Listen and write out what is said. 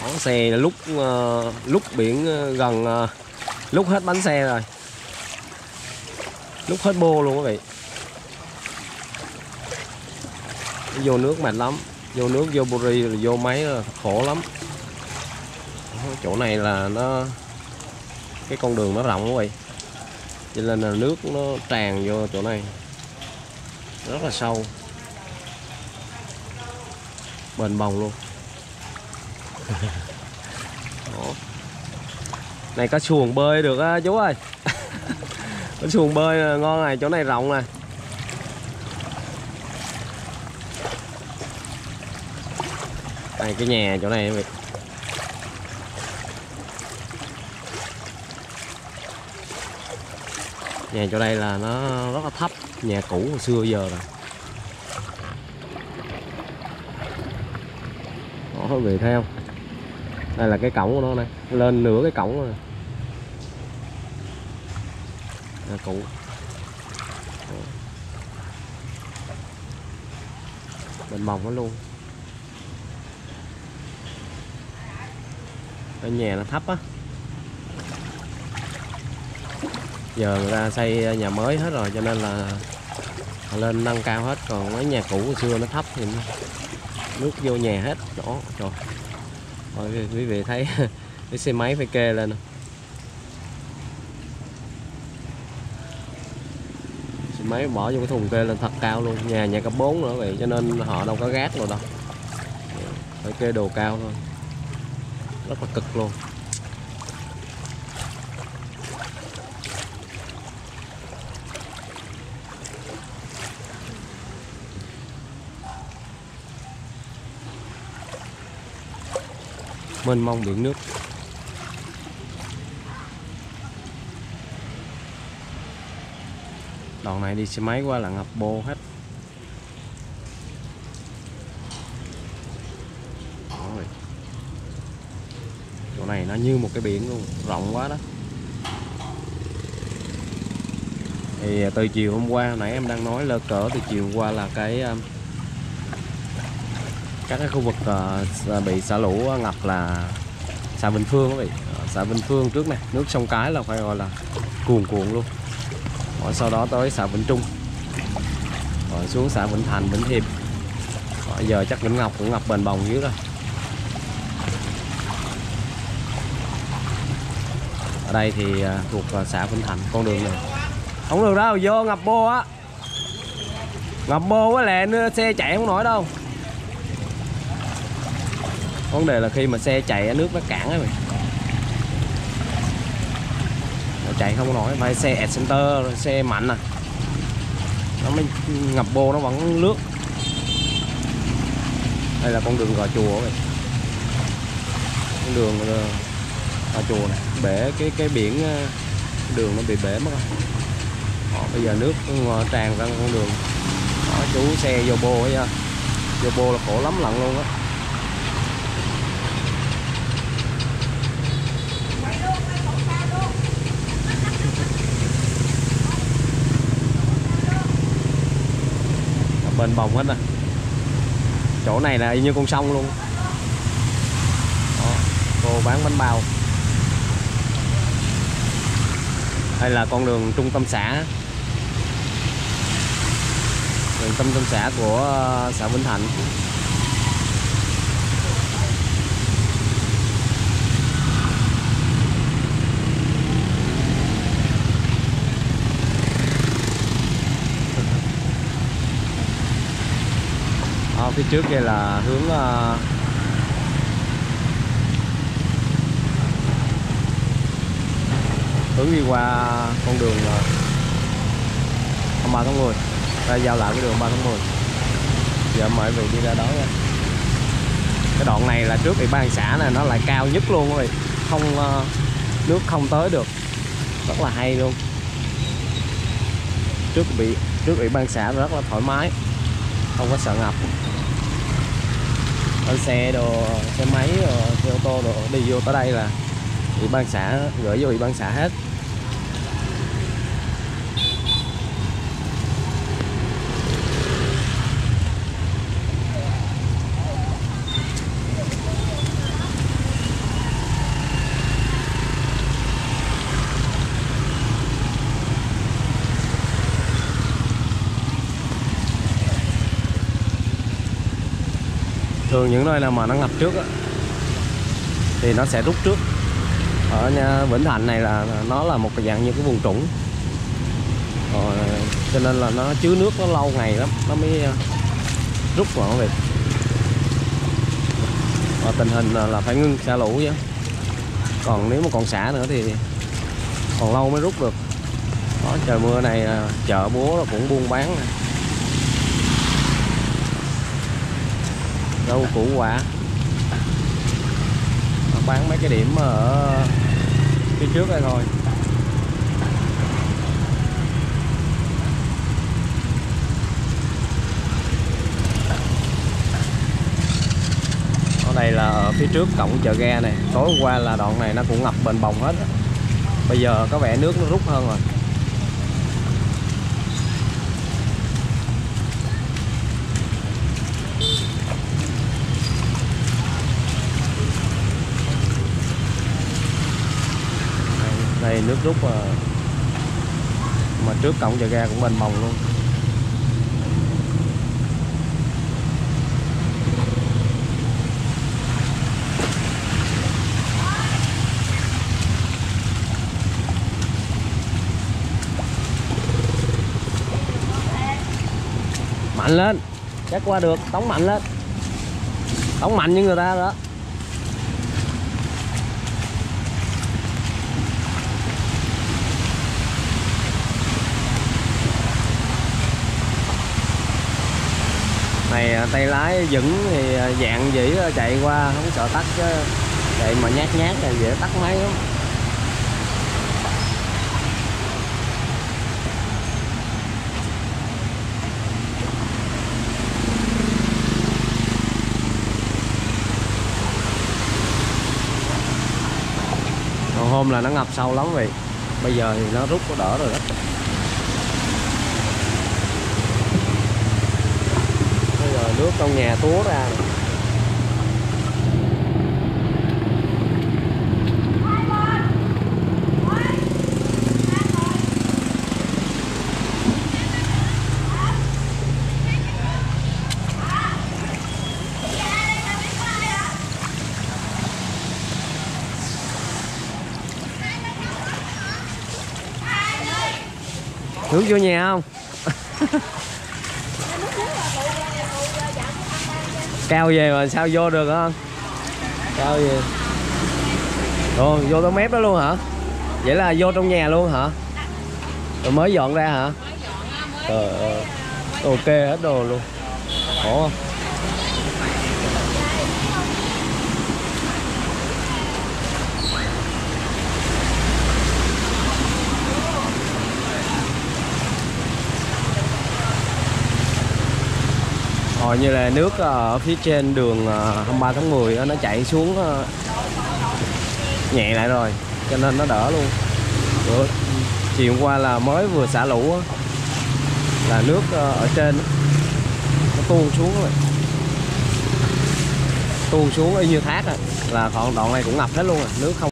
Đó, xe lúc biển gần lúc hết bánh xe rồi, lúc hết bô luôn quý vị. Vô nước mệt lắm, vô nước vô buri rồi vô máy là khổ lắm. Chỗ này là nó cái con đường nó rộng quý vị, cho nên là nước nó tràn vô chỗ này rất là sâu, bền bồng luôn. Đó. Này có xuồng bơi được á chú ơi. Có xuồng bơi ngon này, chỗ này rộng nè. Đây cái nhà chỗ này quý vị. Nhà chỗ đây là nó rất là thấp, nhà cũ hồi xưa giờ rồi. Đó quý vị thấy không? Đây là cái cổng của nó này, lên nửa cái cổng rồi. Nhà cũ. Bên mỏng nó luôn. Cái nhà nó thấp á. Giờ người ta xây nhà mới hết rồi cho nên là lên nâng cao hết, còn mấy nhà cũ hồi xưa nó thấp thì nước vô nhà hết. Đó, trời. Rồi quý vị thấy cái xe máy phải kê lên. Xe máy bỏ vô cái thùng kê lên thật cao luôn, nhà cấp 4 nữa vậy, cho nên họ đâu có gác rồi đâu, phải kê đồ cao thôi, rất là cực luôn. Mênh mông biển nước. Đoạn này đi xe máy qua là ngập bô hết. Rồi. Chỗ này nó như một cái biển luôn, rộng quá đó. Thì từ chiều hôm qua, nãy em đang nói lơ cỡ, từ chiều hôm qua là các cái khu vực bị xả lũ ngập là xã Vĩnh Phương quý vị. Xã Vĩnh Phương trước này, nước sông Cái là phải gọi là cuồn cuộn luôn. Rồi sau đó tới xã Vĩnh Trung, rồi xuống xã Vĩnh Thành, Vĩnh Hiệp. Rồi giờ chắc Vĩnh Ngọc cũng ngập bền bồng dưới rồi. Ở đây thì thuộc xã Vĩnh Thành, con đường này không được đâu, vô ngập bô á, ngập bô quá lẹ, xe chạy không nổi đâu. Vấn đề là khi mà xe chạy nước nó cản ấy, chạy không nổi, phải xe Excenter, xe mạnh à, nó mới ngập bô, nó vẫn lướt. Đây là con đường Gò Chùa vậy, con đường Gò Chùa này, bể cái biển, đường nó bị bể mất rồi. Bây giờ nước tràn ra con đường. Đó, chú xe vô bô ấy, vô bô là khổ lắm lận luôn á. Bền bồng hết rồi. Chỗ này là y như con sông luôn. Đó, cô bán bánh bao. Đây là con đường trung tâm xã, đường trung tâm xã của xã Vĩnh Thạnh. Phía trước đây là hướng đi qua con đường 3 tháng 10, ra giao lại cái đường 3 tháng 10. Giờ mời quý vị đi ra đó nha. Cái đoạn này là trước ủy ban xã này, nó lại cao nhất luôn rồi, không nước không tới được, rất là hay luôn. Trước ủy ban xã rất là thoải mái, không có sợ ngập. Xe đồ, xe máy rồi xe ô tô đồ đi vô tới đây là ủy ban xã gửi vô ủy ban xã hết. Thường những nơi nào mà nó ngập trước á, thì nó sẽ rút trước. Ở Vĩnh Thạnh này là nó là một cái dạng như cái vùng trũng, cho nên là nó chứa nước nó lâu ngày lắm nó mới rút mọi người. Tình hình là phải ngưng xả lũ chứ, còn nếu mà còn xả nữa thì còn lâu mới rút được. Đó, trời mưa này chợ búa là cũng buôn bán này. Rau củ quả bán mấy cái điểm ở phía trước đây thôi. Ở đây là ở phía trước cổng chợ ga này. Tối hôm qua là đoạn này nó cũng ngập bền bồng hết. Bây giờ có vẻ nước nó rút hơn rồi. Đây nước rút mà trước cổng chợ ga cũng bền bồng luôn. Mạnh lên, chắc qua được, tống mạnh lên, tống mạnh như người ta đó. Này tay lái vững thì dạng dĩ chạy qua không sợ tắc, chứ chạy mà nhát nhát là dễ tắc máy lắm. Còn hôm là nó ngập sâu lắm vậy, bây giờ thì nó rút có đỡ rồi đó. Bây giờ nước trong nhà túa ra. Nước vô nhà không? Cao về mà sao vô được không? Cao về. Ồ, vô tới mép đó luôn hả? Vậy là vô trong nhà luôn hả? Rồi mới dọn ra hả? Ok hết đồ luôn. Khổ không? Như là nước ở phía trên đường 23 tháng 10 nó chạy xuống nhẹ lại rồi, cho nên nó đỡ luôn. Chiều hôm qua là mới vừa xả lũ là nước ở trên nó tuôn xuống rồi, tuôn xuống y như thác là đoạn này cũng ngập hết luôn rồi, nước không